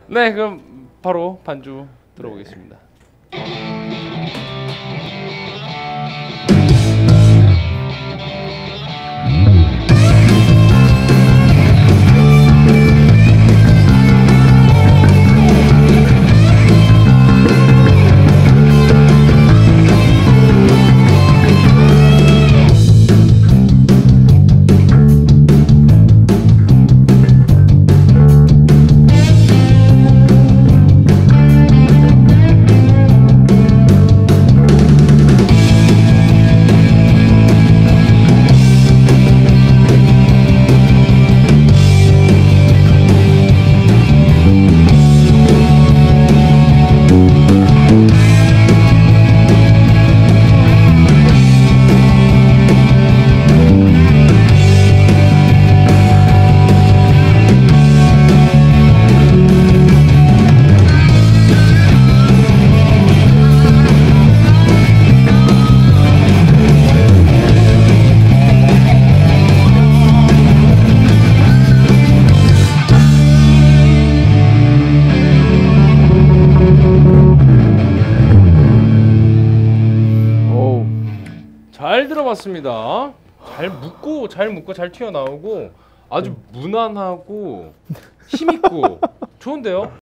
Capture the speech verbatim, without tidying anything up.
네, 그럼 바로 반주 들어보겠습니다. 잘 들어봤습니다. 잘 묶고 잘 묶고 잘 튀어나오고 아주 무난하고 힘있고 좋은데요?